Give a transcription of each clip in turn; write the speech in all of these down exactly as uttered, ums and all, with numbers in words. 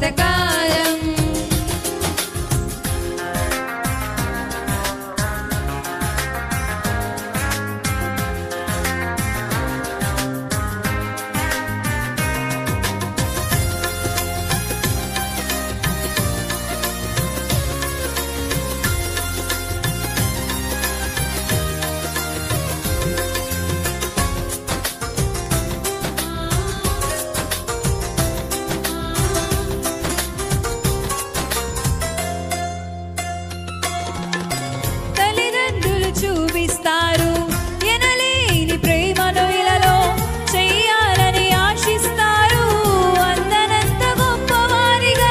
గతకాలం. చూపిస్తారు ఎనలేని ప్రేమను ఇలలో చెయ్యాలని ఆశిస్తారు అందనంత గొప్పవారిగా.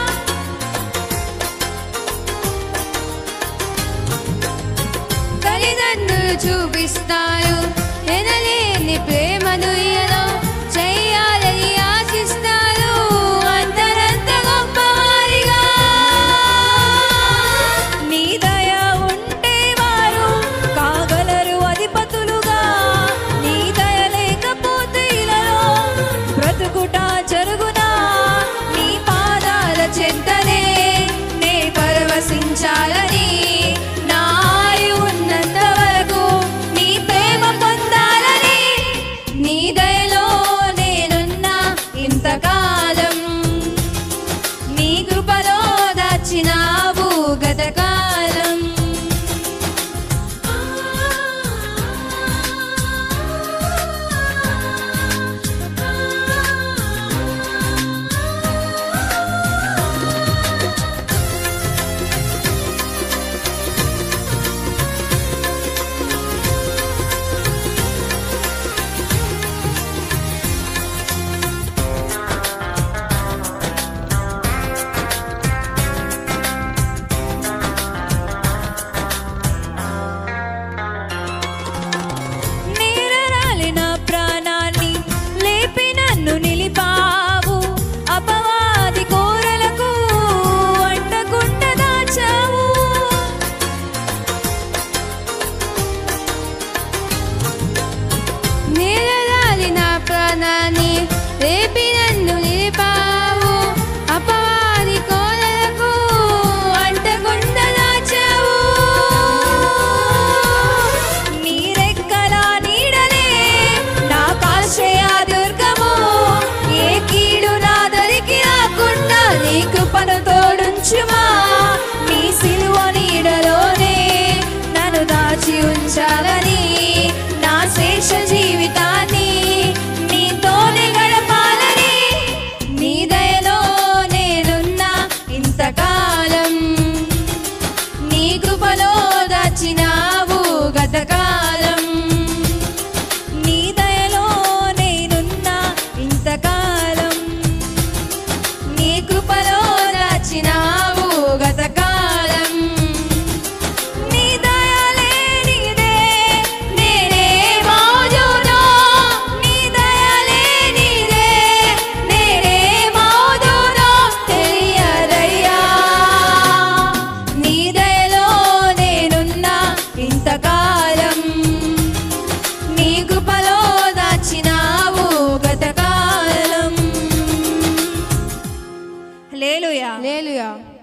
తల్లిదండ్రులు చూపిస్తారు ఎనలేని ప్రేమను ఇలలో చెయ్యాలని ఆశిస్తారు అందనంత గొప్పవారిగా. నీ దయ ఉంటే అధిపతులుగా, నీ దయ లేకపోతే ఇలలో బ్రతుకుట జరుగునా. నీ పాదాల చెంతనే నే పరవశించాలని, నా ఆయు ఉన్నంత వరకు నీ ప్రేమ పొందాలని. నీ దయలో నేనున్నా ఇంతకాలం, నీ కృపలో దాచినావు గతకాలం. నిలిపావు అపవాది కోరలకు అంటకుండా దాచావు. నీరరాలి నా ప్రాణాన్ని రేపి నన్ను నిలిపావు అపవాది కోరలకు అంటకుండా దాచావు. నీ రెక్కల నీడలే నాకాశ్రయ నీ కృపను తోడుంచుమా. నీ సిలువ నీడలోనే నన్ను దాచి ఉంచాలని, నా శేష జీవితాన్ని నీతోనే గడపాలని. నీ దయలో నేనున్నా ఇంతకాలం, నీ కృపలో దాచినావు గతకాలం. నీ దయలో నేనున్నా ఇంతకాలం, నీ కృపలో దాచినావు గతకాలం. నీ దయ లేనిదే నేనే మౌజును, నీ దయ లేనిదే నేనే మౌజును తెలియదయ్యా. నీ దయలో నేనున్నా ఇంతకాలం, నీ కృపలో దాచినావు గతకాలం. హల్లెలూయా, హల్లెలూయా.